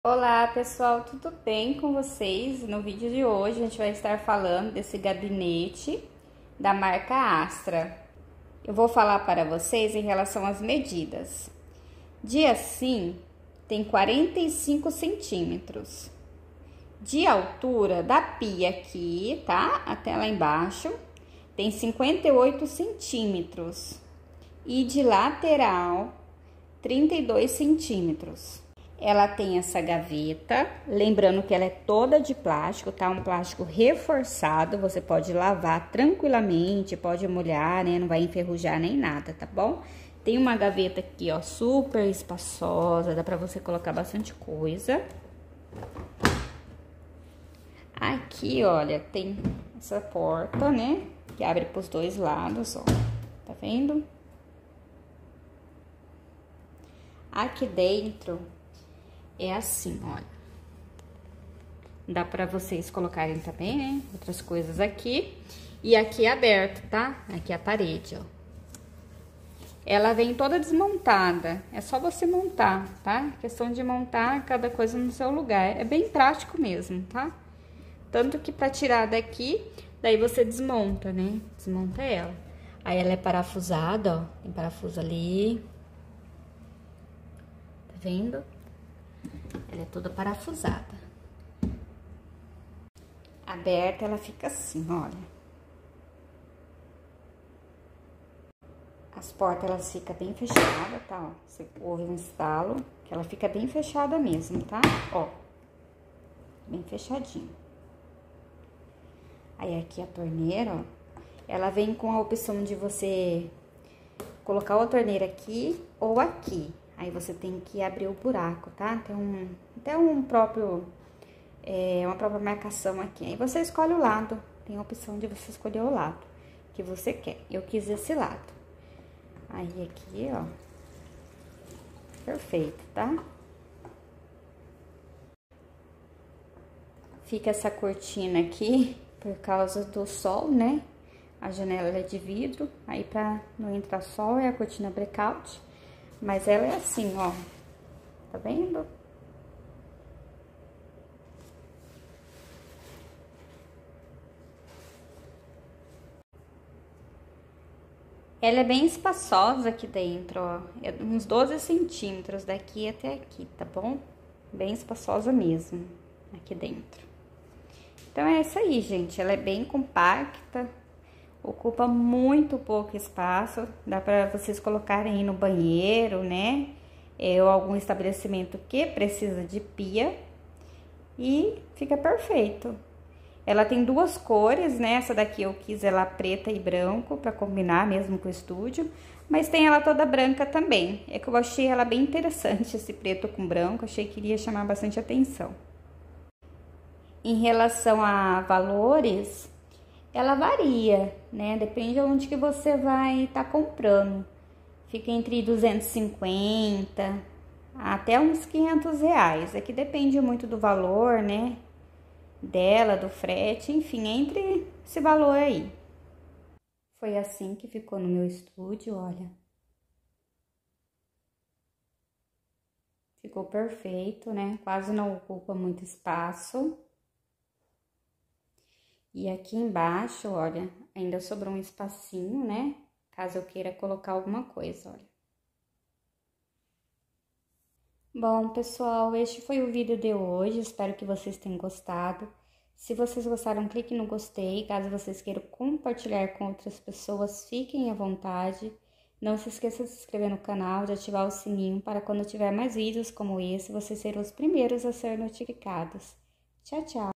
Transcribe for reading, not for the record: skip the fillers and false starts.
Olá pessoal, tudo bem com vocês? No vídeo de hoje a gente vai estar falando desse gabinete da marca Astra. Eu vou falar para vocês em relação às medidas. De assim, tem 45 centímetros. De altura da pia aqui, tá? Até lá embaixo, tem 58 centímetros. E de lateral, 32 centímetros. Ela tem essa gaveta, lembrando que ela é toda de plástico, tá? Um plástico reforçado, você pode lavar tranquilamente, pode molhar, né? Não vai enferrujar nem nada, tá bom? Tem uma gaveta aqui, ó, super espaçosa, dá pra você colocar bastante coisa. Aqui, olha, tem essa porta, né? Que abre pros dois lados, ó. Tá vendo? Aqui dentro é assim, olha. Dá pra vocês colocarem também, né? Outras coisas aqui. E aqui é aberto, tá? Aqui é a parede, ó. Ela vem toda desmontada. É só você montar, tá? Questão de montar cada coisa no seu lugar. É bem prático mesmo, tá? Tanto que pra tirar daqui, daí você desmonta, né? Desmonta ela. Aí ela é parafusada, ó. Tem parafuso ali. Tá vendo? Ela é toda parafusada. Aberta, ela fica assim, olha. As portas, elas ficam bem fechadas, tá? Ó, você ouve um estalo, que ela fica bem fechada mesmo, tá? Ó, bem fechadinho. Aí, aqui a torneira, ó, ela vem com a opção de você colocar a torneira aqui ou aqui. Aí, você tem que abrir o buraco, tá? Tem até um próprio, uma própria marcação aqui. Aí, você escolhe o lado. Tem a opção de você escolher o lado que você quer. Eu quis esse lado. Aí, aqui, ó. Perfeito, tá? Fica essa cortina aqui por causa do sol, né? A janela é de vidro. Aí, pra não entrar sol, é a cortina blackout. Mas ela é assim, ó. Tá vendo? Ela é bem espaçosa aqui dentro, ó. É uns 12 centímetros daqui até aqui, tá bom? Bem espaçosa mesmo, aqui dentro. Então, é isso aí, gente. Ela é bem compacta. Ocupa muito pouco espaço, dá para vocês colocarem aí no banheiro, né? Ou algum estabelecimento que precisa de pia e fica perfeito. Ela tem duas cores, né? Essa daqui eu quis ela preta e branco para combinar mesmo com o estúdio, mas tem ela toda branca também. É que eu achei ela bem interessante, esse preto com branco, achei que iria chamar bastante atenção. Em relação a valores, ela varia, né? Depende de onde que você vai estar comprando. Fica entre 250 até uns 500 reais. É que depende muito do valor, né? Dela, do frete, enfim, entre esse valor aí. Foi assim que ficou no meu estúdio, olha. Ficou perfeito, né? Quase não ocupa muito espaço. E aqui embaixo, olha, ainda sobrou um espacinho, né? Caso eu queira colocar alguma coisa, olha. Bom, pessoal, este foi o vídeo de hoje. Espero que vocês tenham gostado. Se vocês gostaram, clique no gostei. Caso vocês queiram compartilhar com outras pessoas, fiquem à vontade. Não se esqueça de se inscrever no canal, de ativar o sininho para quando tiver mais vídeos como esse, vocês serão os primeiros a ser notificados. Tchau, tchau!